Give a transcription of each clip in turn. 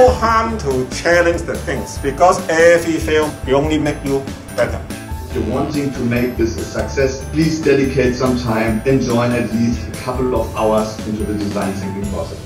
no harm to challenge the things because every fail will only make you better. If you're wanting to make this a success, please dedicate some time and join at least a couple of hours into the design thinking process.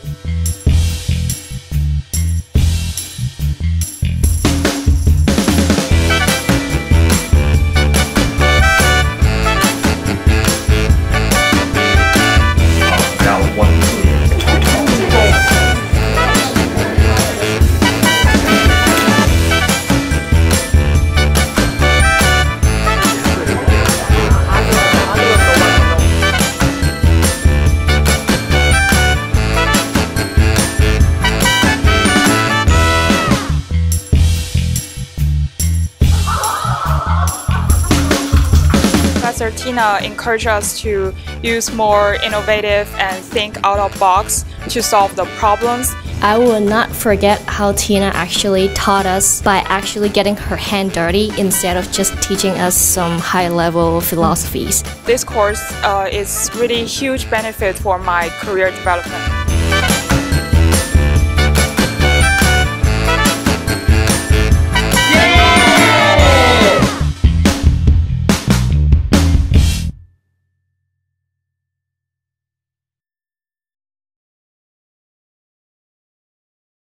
Professor Tina encouraged us to use more innovative and think out of the box to solve the problems. I will not forget how Tina actually taught us by actually getting her hand dirty instead of just teaching us some high-level philosophies. This course is really huge benefit for my career development.